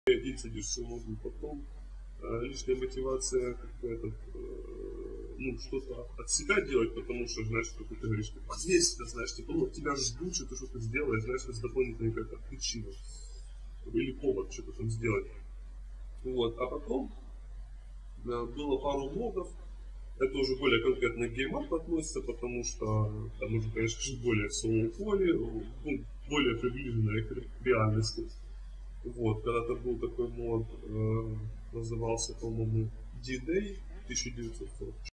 садишься, можно потом. Лишняя мотивация как-то ну, что-то от себя делать, потому что, знаешь, как ты говоришь, ты ответственно, знаешь, типа, ну, тебя ждут, что ты что-то сделаешь, знаешь, это дополнительная какая-то причина. Или повод что-то там сделать. Вот, а потом было пару модов. Это уже более конкретно к геймапу относится, потому что там уже, конечно же, более в самом поле, ну, более приближенное к реальности. Вот, когда-то был такой мод, назывался, по-моему, D-Day 1940.